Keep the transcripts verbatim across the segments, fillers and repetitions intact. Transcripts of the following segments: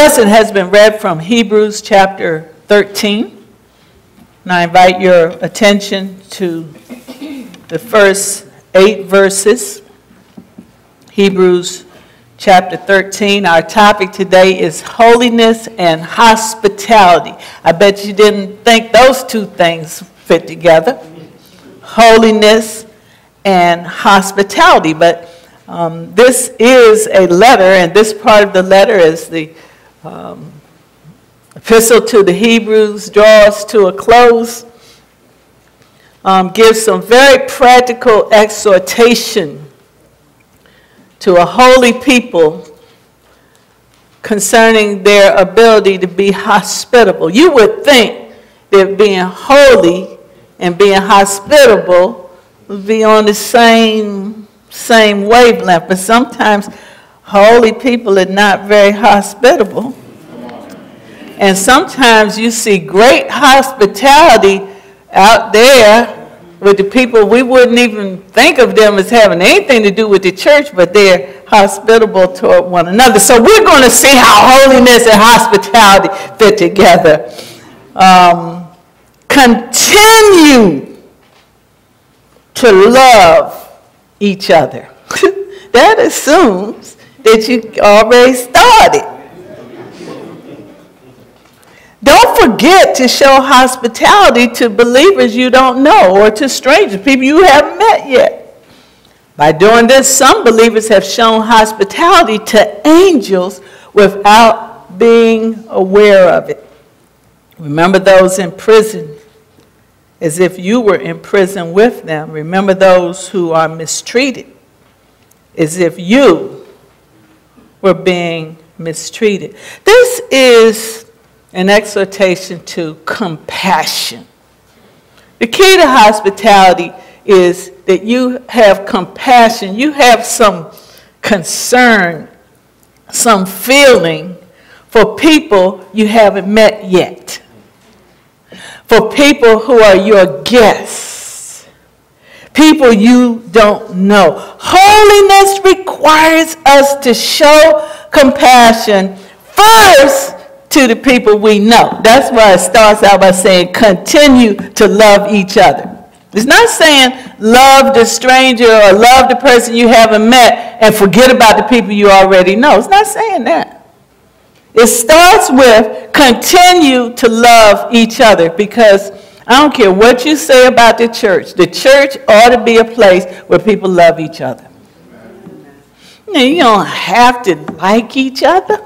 lesson has been read from Hebrews chapter thirteen. And I invite your attention to the first eight verses. Hebrews chapter thirteen. Our topic today is holiness and hospitality. I bet you didn't think those two things fit together. Holiness and hospitality. But um, this is a letter, and this part of the letter is the um, epistle to the Hebrews, draws to a close, um, gives some very practical exhortation to a holy people concerning their ability to be hospitable. You would think that being holy and being hospitable would be on the same, same wavelength, but sometimes holy people are not very hospitable. And sometimes you see great hospitality out there with the people. We wouldn't even think of them as having anything to do with the church, but they're hospitable toward one another. So we're going to see how holiness and hospitality fit together. Um, continue to love each other. That assumes that you already started. Don't forget to show hospitality to believers you don't know or to strangers, people you haven't met yet. By doing this, some believers have shown hospitality to angels without being aware of it. Remember those in prison as if you were in prison with them. Remember those who are mistreated as if you were being mistreated. This is an exhortation to compassion. The key to hospitality is that you have compassion. You have some concern, some feeling for people you haven't met yet, for people who are your guests, people you don't know. Holiness requires us to show compassion first to the people we know. That's why it starts out by saying continue to love each other. It's not saying love the stranger or love the person you haven't met and forget about the people you already know. It's not saying that. It starts with continue to love each other, because I don't care what you say about the church. The church ought to be a place where people love each other. Now, you don't have to like each other,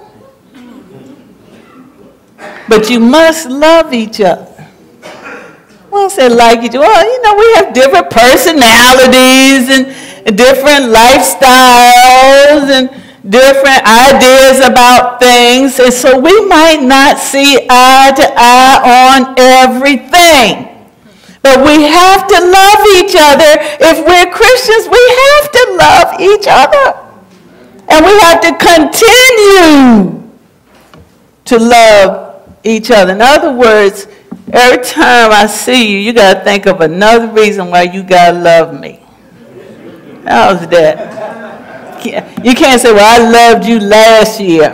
but you must love each other. Well, say like each other. Well, you know, we have different personalities and, and different lifestyles and different ideas about things. And so we might not see eye to eye on everything. But we have to love each other. If we're Christians, we have to love each other. And we have to continue to love each other. In other words, every time I see you, you got to think of another reason why you got to love me. How's that? You can't say, well, I loved you last year.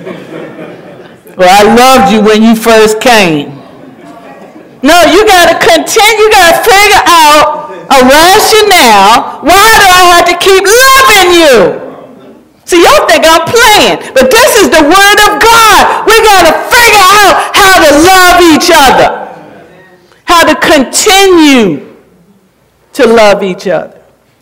Well, I loved you when you first came. No, you got to continue. You got to figure out a rationale. Why do I have to keep loving you? See, y'all think I'm playing, but this is the word of God. We got to figure out how to love each other, how to continue to love each other.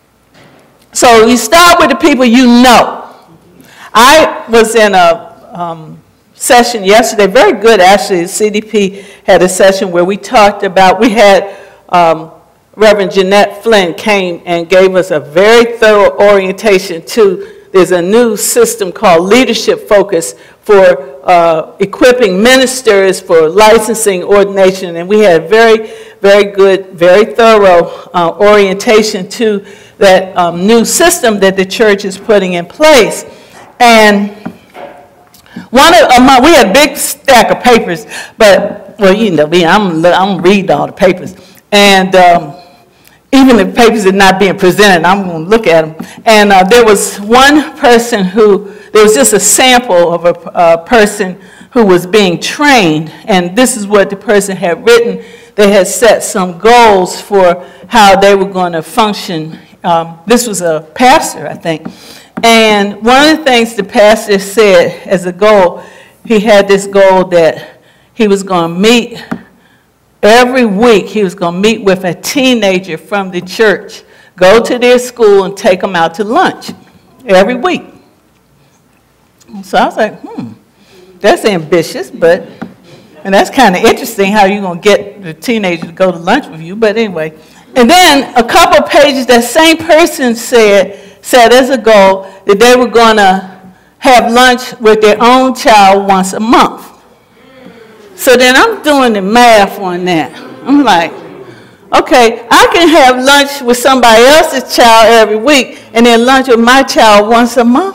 So you start with the people you know. I was in a um, session yesterday, very good actually. C D P had a session where we talked about, we had um, Reverend Jeanette Flynn came and gave us a very thorough orientation to. There's a new system called Leadership Focus for uh, equipping ministers for licensing, ordination, and we had very, very good, very thorough uh, orientation to that um, new system that the church is putting in place. And one of um, we had a big stack of papers, but well, you know, I'm I'm reading all the papers, and. Um, Even if papers are not being presented, I'm going to look at them. And uh, there was one person who, there was just a sample of a uh, person who was being trained, and this is what the person had written. They had set some goals for how they were going to function. Um, this was a pastor, I think. And one of the things the pastor said as a goal, he had this goal that he was going to meet every week. He was going to meet with a teenager from the church, go to their school and take them out to lunch every week. So I was like, hmm, that's ambitious, but, and that's kind of interesting how you're going to get the teenager to go to lunch with you, but anyway. And then a couple of pages, that same person said, set as a goal that they were going to have lunch with their own child once a month. So then I'm doing the math on that. I'm like, okay, I can have lunch with somebody else's child every week and then lunch with my child once a month.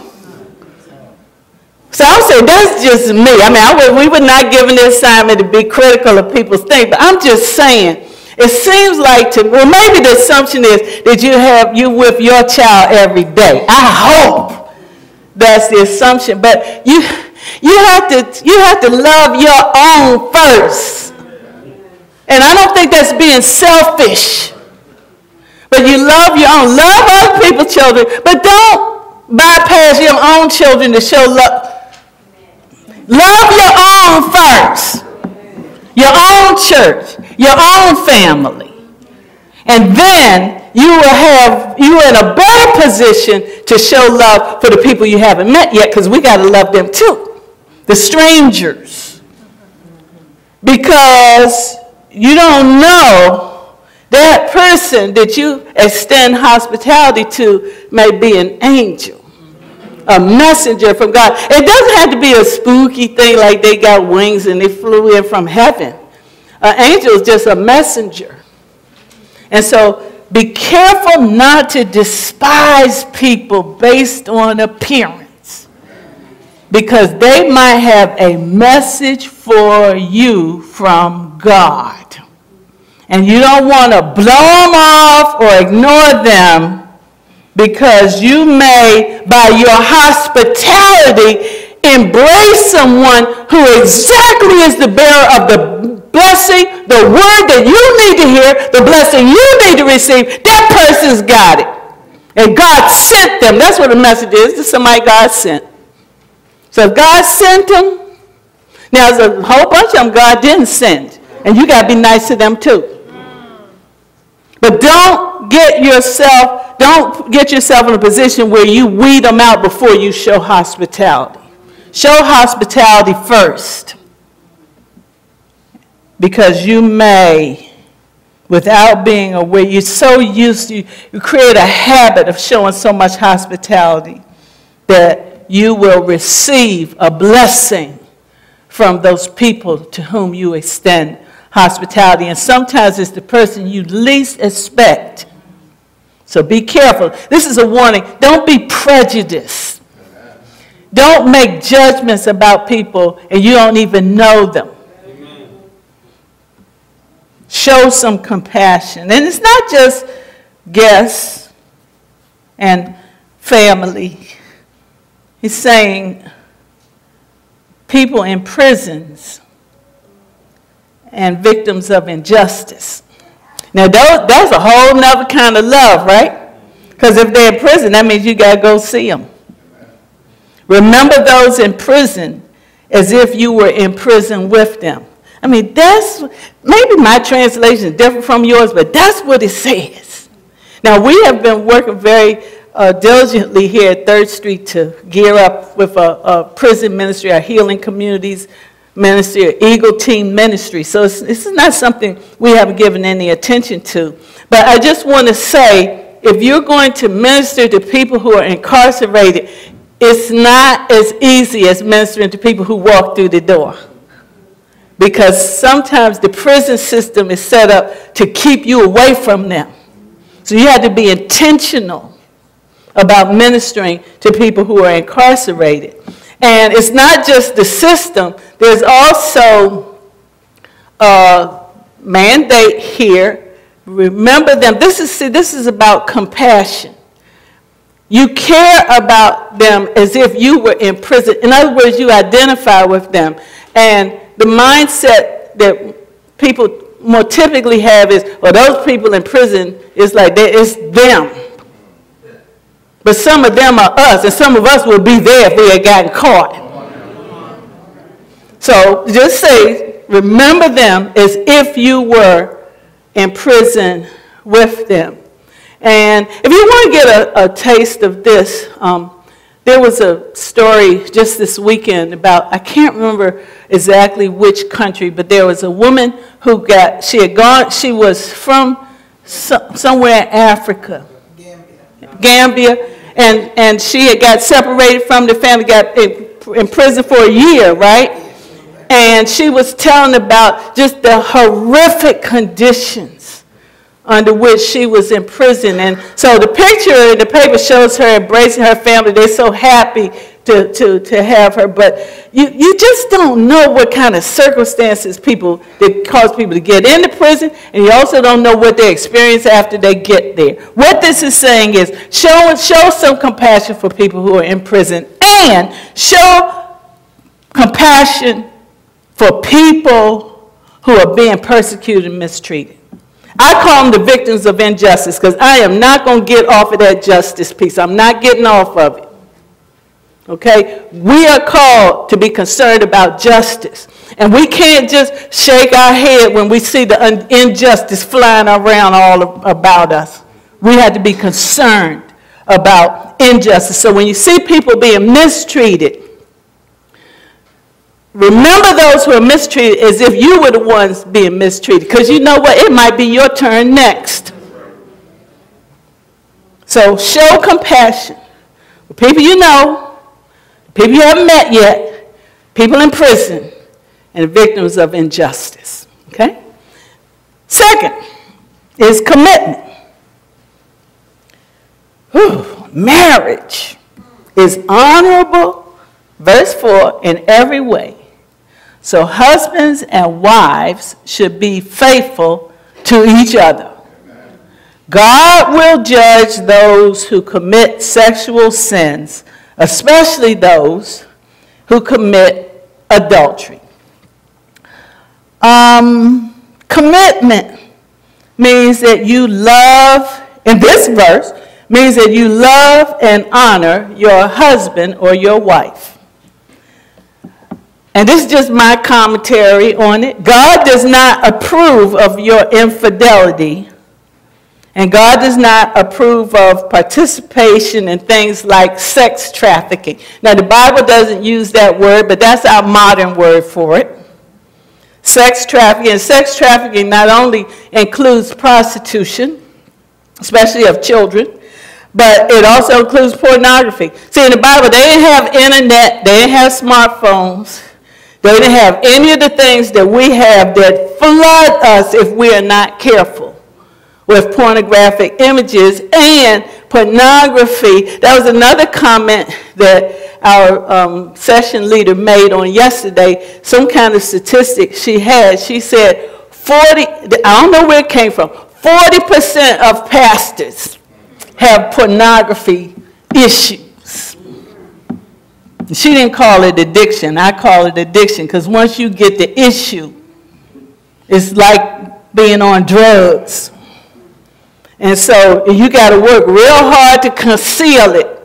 So I would say that's just me. I mean, I would, we were not given the assignment to be critical of people's things, but I'm just saying, it seems like to, well, maybe the assumption is that you have you with your child every day. I hope that's the assumption, but you you have to you have to love your own first. And I don't think that's being selfish. But you love your own. Love other people's children, but don't bypass your own children to show love. Love your own first. Your own church, your own family. And then you will have, you are in a better position to show love for the people you haven't met yet, because we got to love them too. The strangers. Because you don't know that person that you extend hospitality to may be an angel, a messenger from God. It doesn't have to be a spooky thing like they got wings and they flew in from heaven. An angel is just a messenger. And so be careful not to despise people based on appearance, because they might have a message for you from God. And you don't want to blow them off or ignore them, because you may, by your hospitality, embrace someone who exactly is the bearer of the blessing, the word that you need to hear, the blessing you need to receive. That person's got it. And God sent them. That's what the message is. This is somebody God sent. So if God sent them, now there's a whole bunch of them God didn't send. And you got to be nice to them too. But don't get yourself, don't get yourself in a position where you weed them out before you show hospitality. Show hospitality first. Because you may, without being aware, you're so used to, you create a habit of showing so much hospitality that you will receive a blessing from those people to whom you extend hospitality. And sometimes it's the person you least expect. So be careful. This is a warning. Don't be prejudiced. Don't make judgments about people and you don't even know them. Show some compassion. And it's not just guests and family. He's saying people in prisons and victims of injustice. Now, that's a whole nother kind of love, right? Because if they're in prison, that means you got to go see them. Remember those in prison as if you were in prison with them. I mean, that's, maybe my translation is different from yours, but that's what it says. Now, we have been working very uh, diligently here at third Street to gear up with a, a prison ministry, our healing communities ministry, or Eagle Team ministry. So it's, this is not something we haven't given any attention to. But I just want to say, if you're going to minister to people who are incarcerated, it's not as easy as ministering to people who walk through the door. Because sometimes the prison system is set up to keep you away from them. So you have to be intentional about ministering to people who are incarcerated. And it's not just the system. There's also a mandate here. Remember them. This is, see, this is about compassion. You care about them as if you were in prison. In other words, you identify with them. And the mindset that people more typically have is, well, those people in prison, it's like they, it's them. But some of them are us, and some of us will be there if we had gotten caught. So just say, remember them as if you were in prison with them. And if you want to get a, a taste of this, um, there was a story just this weekend about, I can't remember exactly which country, but there was a woman who got, she had gone, she was from so, somewhere in Africa. Gambia. Gambia, and, and she had got separated from the family, got in, in prison for a year, right? And she was telling about just the horrific conditions under which she was in prison. And so the picture in the paper shows her embracing her family. They're so happy to, to, to have her. But you, you just don't know what kind of circumstances people, that cause people to get into prison, and you also don't know what they experience after they get there. What this is saying is show, show some compassion for people who are in prison, and show compassion for people who are being persecuted and mistreated. I call them the victims of injustice because I am not going to get off of that justice piece. I'm not getting off of it. Okay? We are called to be concerned about justice. And we can't just shake our head when we see the injustice flying around all about us. We have to be concerned about injustice. So when you see people being mistreated, remember those who are mistreated as if you were the ones being mistreated. Because you know what? It might be your turn next. So show compassion with people you know, people you haven't met yet, people in prison, and victims of injustice. Okay? Second is commitment. Whew. Marriage is honorable, verse four, in every way. So husbands and wives should be faithful to each other. God will judge those who commit sexual sins, especially those who commit adultery. Um, commitment means that you love, in this verse, means that you love and honor your husband or your wife. And this is just my commentary on it. God does not approve of your infidelity, and God does not approve of participation in things like sex trafficking. Now, the Bible doesn't use that word, but that's our modern word for it. Sex trafficking. And sex trafficking not only includes prostitution, especially of children, but it also includes pornography. See, in the Bible, they didn't have internet, they didn't have smartphones. They didn't have any of the things that we have that flood us if we are not careful with pornographic images and pornography. That was another comment that our um, session leader made on yesterday, some kind of statistic she had. She said forty, I don't know where it came from, forty percent of pastors have pornography issues. She didn't call it addiction. I call it addiction because once you get the issue, it's like being on drugs. And so you got to work real hard to conceal it.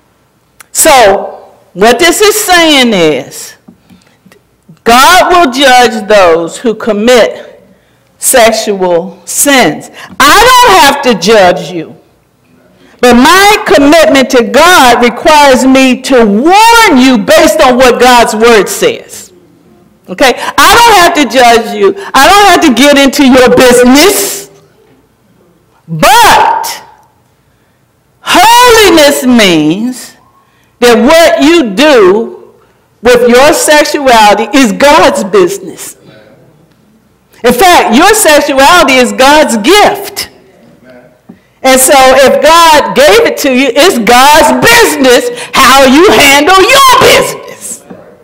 So what this is saying is God will judge those who commit sexual sins. I don't have to judge you. But my commitment to God requires me to warn you based on what God's word says. Okay? I don't have to judge you. I don't have to get into your business. But holiness means that what you do with your sexuality is God's business. In fact, your sexuality is God's gift. And so if God gave it to you, it's God's business how you handle your business.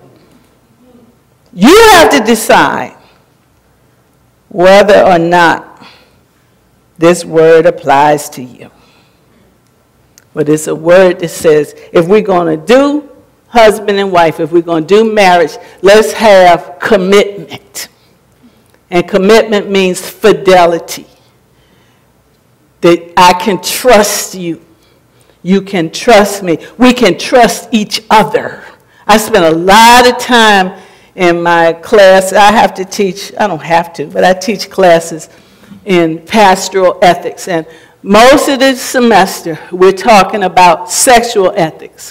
You have to decide whether or not this word applies to you. But it's a word that says if we're going to do husband and wife, if we're going to do marriage, let's have commitment. And commitment means fidelity. That I can trust you. You can trust me. We can trust each other. I spend a lot of time in my class. I have to teach, I don't have to, but I teach classes in pastoral ethics. And most of the semester, we're talking about sexual ethics.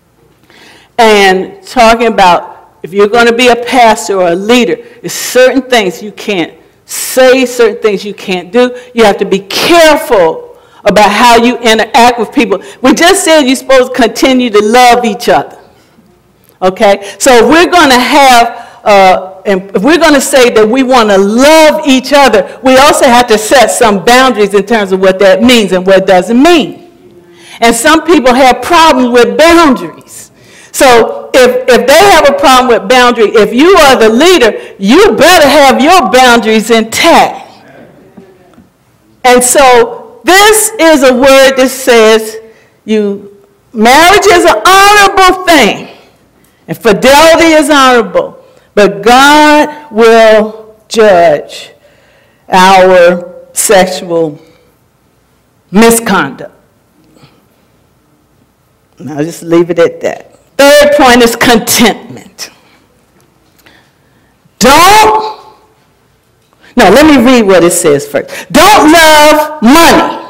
And talking about if you're going to be a pastor or a leader, there's certain things you can't say, certain things you can't do. You have to be careful about how you interact with people. We just said you're supposed to continue to love each other. Okay? So if we're going to have, uh, and if we're going to say that we want to love each other, we also have to set some boundaries in terms of what that means and what it doesn't mean. And some people have problems with boundaries. So if, if they have a problem with boundary, if you are the leader, you better have your boundaries intact. And so this is a word that says you marriage is an honorable thing, and fidelity is honorable, but God will judge our sexual misconduct. I'll just leave it at that. Third point is contentment. Don't, no, let me read what it says first. Don't love money.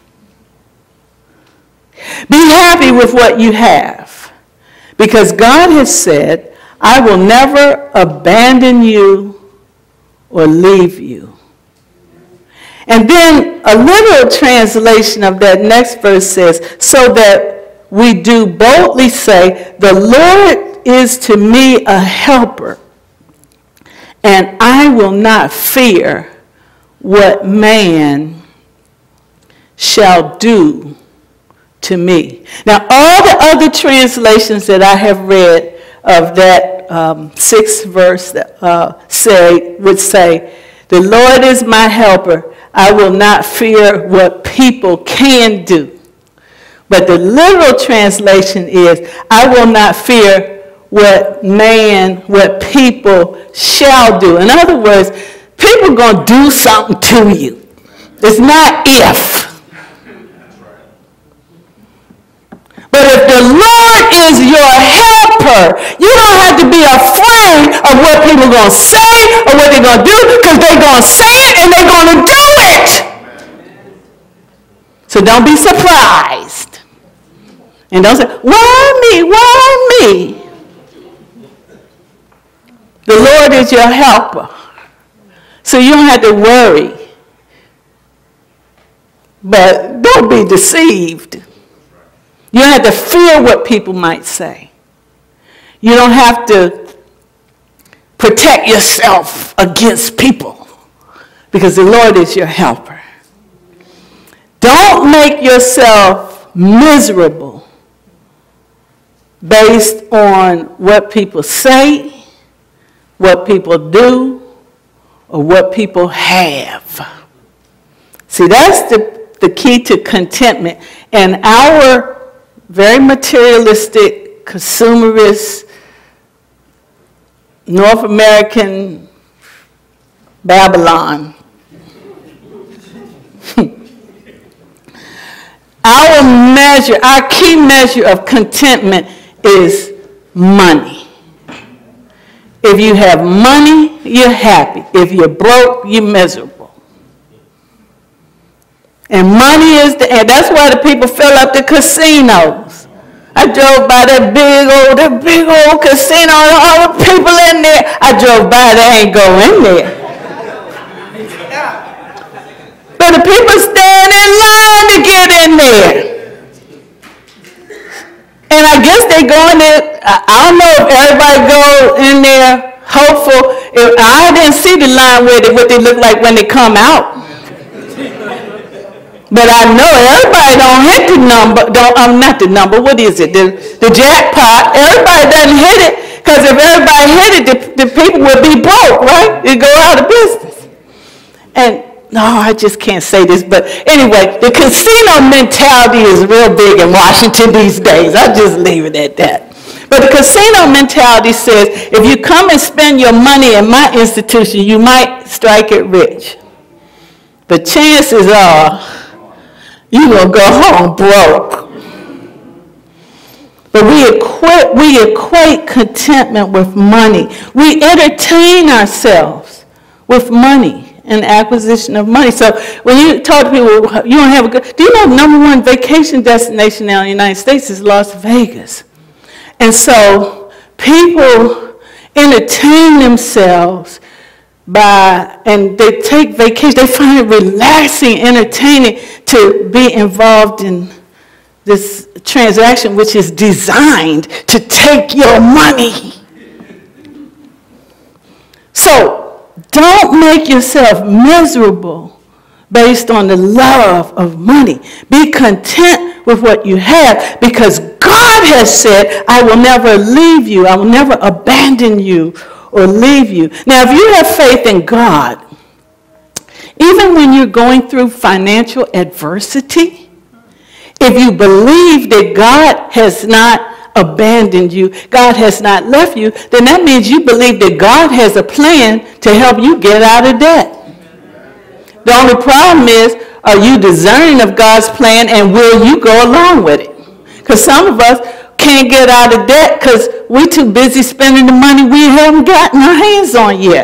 Be happy with what you have, because God has said, I will never abandon you or leave you. And then a literal translation of that next verse says, so that we do boldly say, the Lord is to me a helper, and I will not fear what man shall do to me. Now, all the other translations that I have read of that um, sixth verse uh, say, would say, the Lord is my helper, I will not fear what people can do. But the literal translation is, I will not fear what man, what people shall do. In other words, people are going to do something to you. It's not if. But if the Lord is your helper, you don't have to be afraid of what people are going to say or what they're going to do, because they're going to say it and they're going to do it. So don't be surprised. And don't say, why me? Why me? The Lord is your helper. So you don't have to worry. But don't be deceived. You don't have to fear what people might say. You don't have to protect yourself against people, because the Lord is your helper. Don't make yourself miserable based on what people say, what people do, or what people have. See, that's the, the key to contentment. And our very materialistic, consumerist, North American Babylon, our measure, our key measure of contentment is money. If you have money, you're happy. If you're broke, you're miserable. And money is the, and that's why the people fill up the casinos. I drove by that big old, that big old casino, and all the people in there. I drove by, they ain't go in there. But the people stand in line to get in there. And I guess they go in there, I don't know if everybody go in there hopeful. If, I didn't see the line where they, what they look like when they come out. But I know everybody don't hit the number, don't, um, not the number, what is it, the, the jackpot. Everybody doesn't hit it, because if everybody hit it, the, the people would be broke, right? They'd go out of business. And no, I just can't say this, but anyway, the casino mentality is real big in Washington these days. I'll just leave it at that. But the casino mentality says, if you come and spend your money in my institution, you might strike it rich. But chances are, you're going to go home broke. But we equate, we equate contentment with money. We entertain ourselves with money and acquisition of money. So when you talk to people, you don't have a good, do you know the number one vacation destination now in the United States is Las Vegas? And so people entertain themselves by, and they take vacation, they find it relaxing, entertaining to be involved in this transaction which is designed to take your money. So don't make yourself miserable based on the love of money. Be content with what you have, because God has said, I will never leave you, I will never abandon you or leave you. Now, if you have faith in God, even when you're going through financial adversity, if you believe that God has not abandoned you, God has not left you, then that means you believe that God has a plan to help you get out of debt. The only problem is, are you discerning of God's plan, and will you go along with it? Because some of us can't get out of debt because we're too busy spending the money we haven't gotten our hands on yet.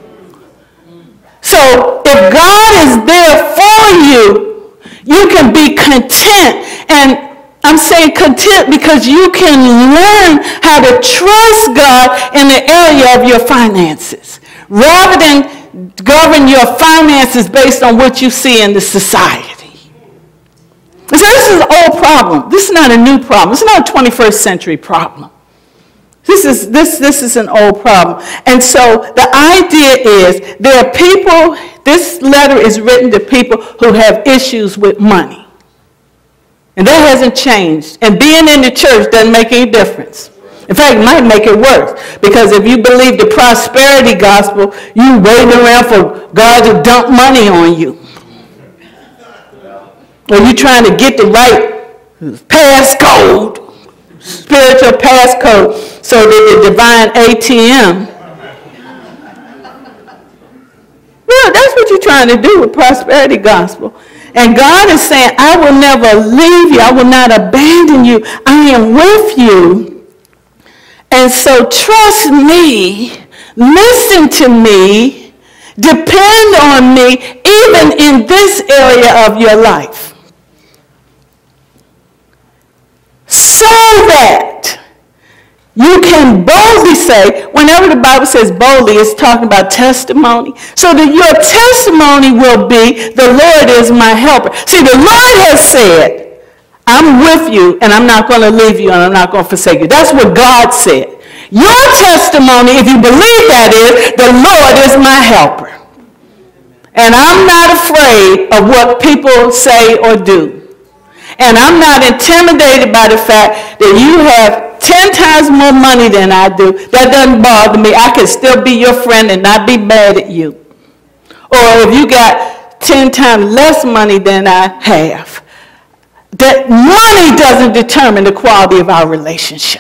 So if God is there for you, you can be content. And I'm saying content because you can learn how to trust God in the area of your finances, rather than govern your finances based on what you see in the society. So this is an old problem. This is not a new problem. It's not a twenty-first century problem. This is, this, this is an old problem. And so the idea is there are people, this letter is written to people who have issues with money. And that hasn't changed. And being in the church doesn't make any difference. In fact, it might make it worse. Because if you believe the prosperity gospel, you're waiting around for God to dump money on you. Or you're trying to get the right passcode, spiritual passcode, so that the divine A T M. Well, that's what you're trying to do with prosperity gospel. And God is saying, I will never leave you. I will not abandon you. I am with you. And so trust me, listen to me, depend on me, even in this area of your life. So that you can boldly say, whenever the Bible says boldly, it's talking about testimony. So that your testimony will be, the Lord is my helper. See, the Lord has said, I'm with you, and I'm not going to leave you, and I'm not going to forsake you. That's what God said. Your testimony, if you believe that, is, the Lord is my helper. And I'm not afraid of what people say or do. And I'm not intimidated by the fact that you have ten times more money than I do. That doesn't bother me. I can still be your friend and not be mad at you. Or if you got ten times less money than I have. That money doesn't determine the quality of our relationship.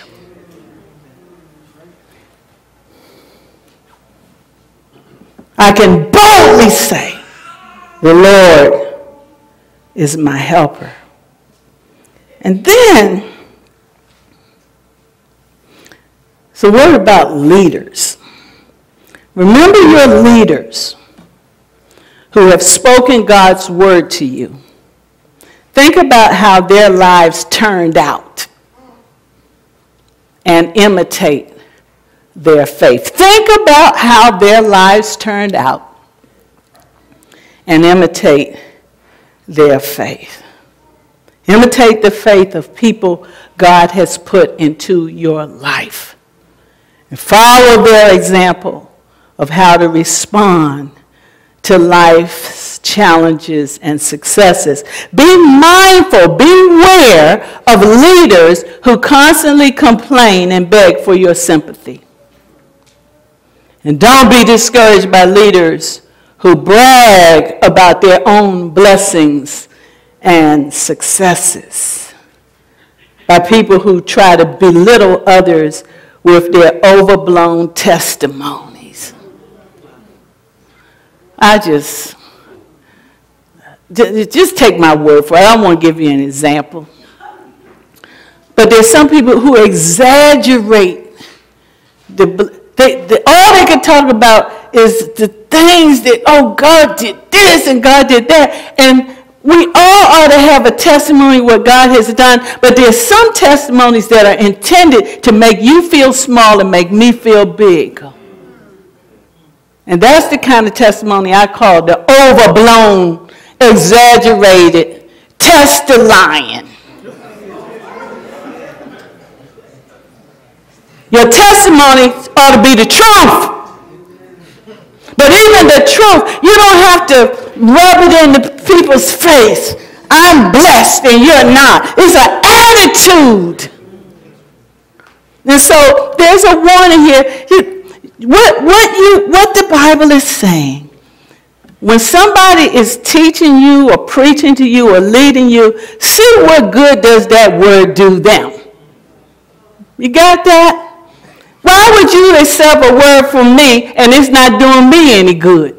I can boldly say, the Lord is my helper. And then, so what about leaders? Remember your leaders who have spoken God's word to you. Think about how their lives turned out and imitate their faith. Think about how their lives turned out and imitate their faith. Imitate the faith of people God has put into your life. And follow their example of how to respond to life's challenges and successes. Be mindful, beware of leaders who constantly complain and beg for your sympathy. And don't be discouraged by leaders who brag about their own blessings and successes. by people who try to belittle others with their overblown testimonies. I just, just take my word for it. I don't want to give you an example. But there's some people who exaggerate. The, they, they, all they can talk about is the things that, oh, God did this and God did that. And we all ought to have a testimony of what God has done. But there's some testimonies that are intended to make you feel small and make me feel big. And that's the kind of testimony I call the overblown, exaggerated, test-lying. Your testimony ought to be the truth. But even the truth, you don't have to rub it in the people's face. I'm blessed and you're not. It's an attitude. And so there's a warning here. You, what, what, you, what the Bible is saying, when somebody is teaching you or preaching to you or leading you, see what good does that word do them. You got that? Why would you accept a word from me and it's not doing me any good?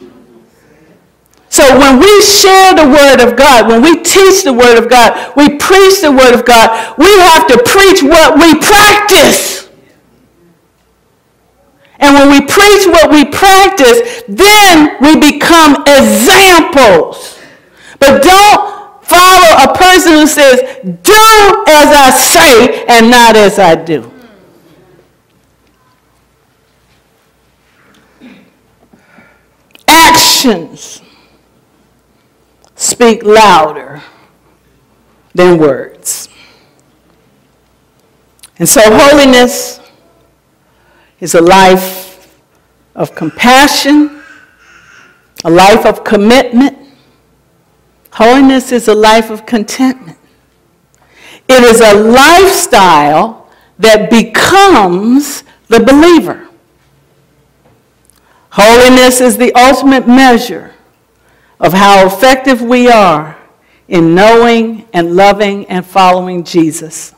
So when we share the word of God, when we teach the word of God, we preach the word of God, we have to preach what we practice. And when we preach what we practice, then we become examples. But don't follow a person who says, do as I say and not as I do. Actions speak louder than words. And so holiness is a life of compassion, a life of commitment. Holiness is a life of contentment. It is a lifestyle that becomes the believer. Holiness is the ultimate measure of how effective we are in knowing and loving and following Jesus.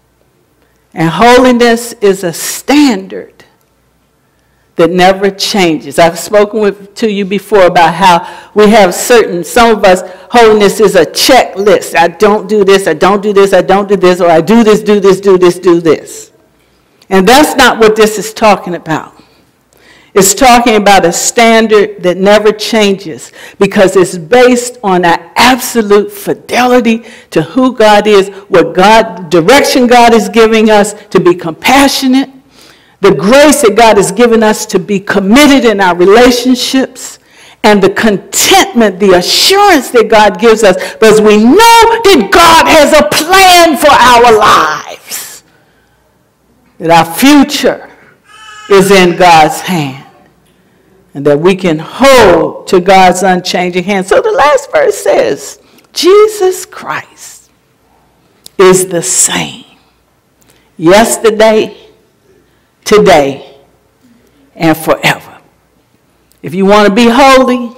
And holiness is a standard that never changes. I've spoken with, to you before about how we have certain, some of us, holiness is a checklist. I don't do this, I don't do this, I don't do this, or I do this, do this, do this, do this. And that's not what this is talking about. It's talking about a standard that never changes because it's based on our absolute fidelity to who God is, what God, direction God is giving us to be compassionate, the grace that God has given us to be committed in our relationships, and the contentment, the assurance that God gives us because we know that God has a plan for our lives, that our future is in God's hand, and that we can hold to God's unchanging hand. So the last verse says, Jesus Christ is the same yesterday, today, and forever. If you want to be holy,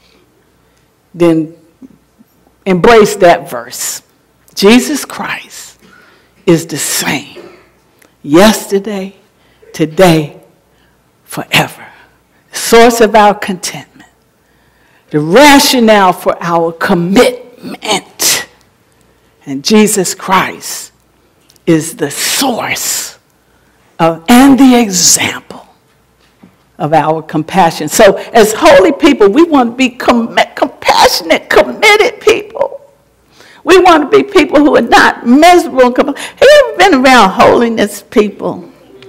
then embrace that verse. Jesus Christ is the same yesterday, today, forever. The source of our contentment, the rationale for our commitment. And Jesus Christ is the source of, and the example of our compassion. So as holy people, we want to be com- compassionate, committed people. We want to be people who are not miserable. Have you ever been around holiness people?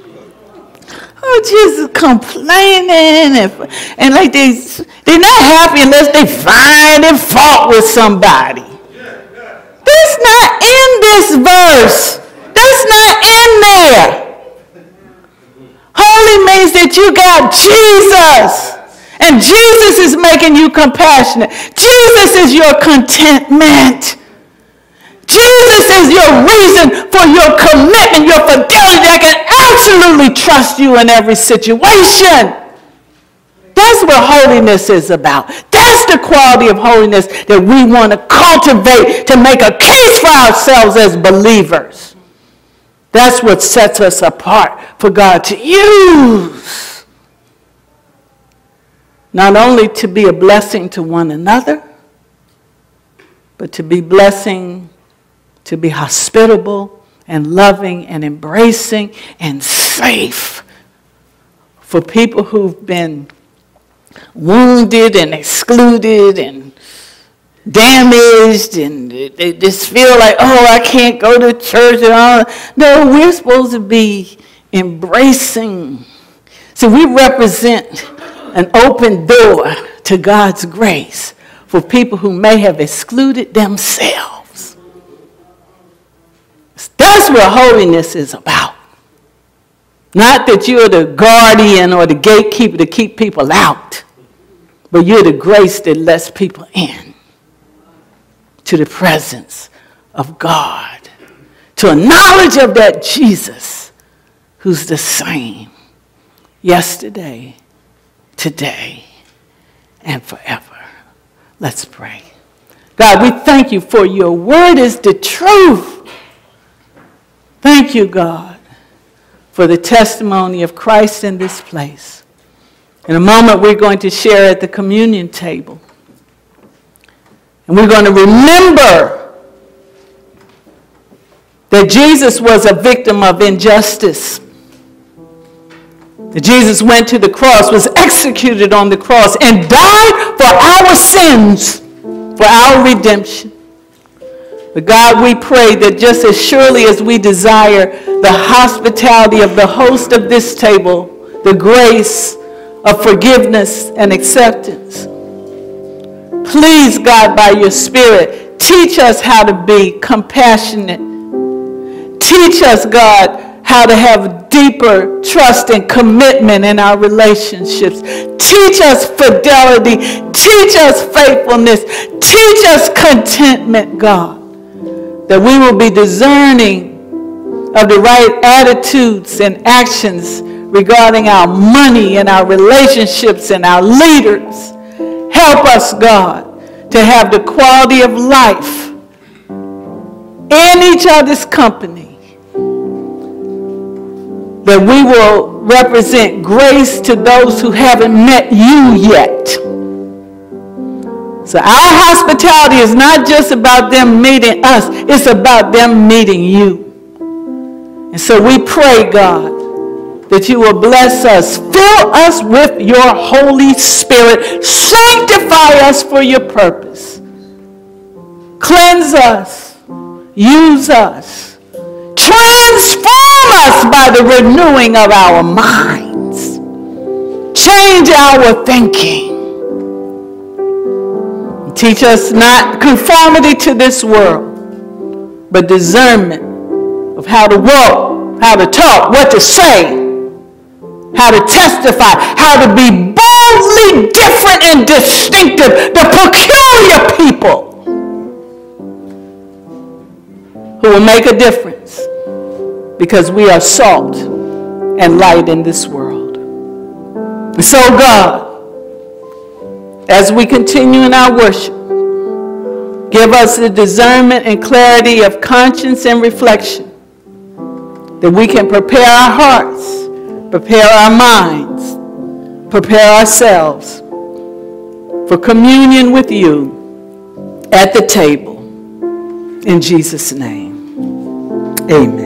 Oh, just complaining and, and like they, they're not happy unless they find and fault with somebody. That's not in this verse. That's not in there. Holy means that you got Jesus. And Jesus is making you compassionate. Jesus is your contentment. Jesus is your reason for your commitment, your fidelity. I can absolutely trust you in every situation. That's what holiness is about. That's That's the quality of holiness that we want to cultivate to make a case for ourselves as believers. That's what sets us apart for God to use. Not only to be a blessing to one another, but to be blessing, to be hospitable and loving and embracing and safe for people who've been wounded and excluded and damaged, and they just feel like, oh, I can't go to church and all. No, we're supposed to be embracing. So we represent an open door to God's grace for people who may have excluded themselves. That's what holiness is about. Not that you're the guardian or the gatekeeper to keep people out, but you're the grace that lets people in to the presence of God, to a knowledge of that Jesus who's the same yesterday, today, and forever. Let's pray. God, we thank you for your word is the truth. Thank you, God, for the testimony of Christ in this place. In a moment, we're going to share at the communion table. And we're going to remember that Jesus was a victim of injustice. That Jesus went to the cross, was executed on the cross, and died for our sins, for our redemption. But God, we pray that just as surely as we desire the hospitality of the host of this table, the grace of forgiveness and acceptance, please, God, by your Spirit, teach us how to be compassionate. Teach us, God, how to have deeper trust and commitment in our relationships. Teach us fidelity. Teach us faithfulness. Teach us contentment, God, that we will be discerning of the right attitudes and actions regarding our money and our relationships and our leaders. Help us, God, to have the quality of life in each other's company, that we will represent grace to those who haven't met you yet. So our hospitality is not just about them meeting us, it's about them meeting you. And so we pray, God, that you will bless us. Fill us with your Holy Spirit. Sanctify us for your purpose. Cleanse us. Use us. Transform us by the renewing of our minds. Change our thinking. Teach us not conformity to this world, but discernment of how to walk, how to talk, what to say, how to testify, how to be boldly different and distinctive, the peculiar people who will make a difference because we are salt and light in this world. And so, God, as we continue in our worship, give us the discernment and clarity of conscience and reflection, that we can prepare our hearts, prepare our minds, prepare ourselves for communion with you at the table. In Jesus' name, amen.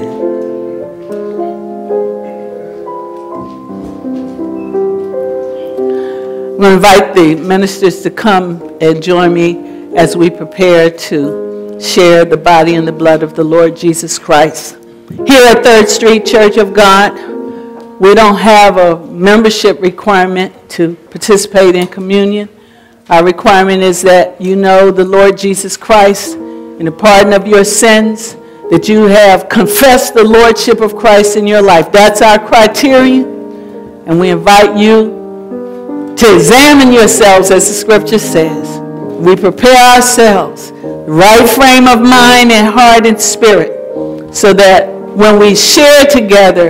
I'm going to invite the ministers to come and join me as we prepare to share the body and the blood of the Lord Jesus Christ. Here at Third Street Church of God, we don't have a membership requirement to participate in communion. Our requirement is that you know the Lord Jesus Christ in the pardon of your sins, that you have confessed the Lordship of Christ in your life. That's our criterion, and we invite you to examine yourselves, as the scripture says. We prepare ourselves, right frame of mind and heart and spirit, so that when we share together,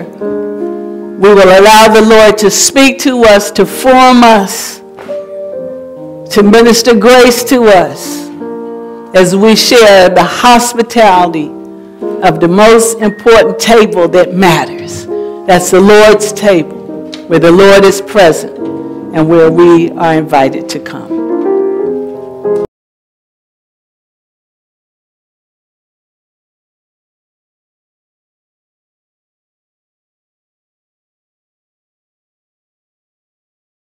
we will allow the Lord to speak to us, to form us, to minister grace to us as we share the hospitality of the most important table that matters. That's the Lord's table, where the Lord is present and where we are invited to come.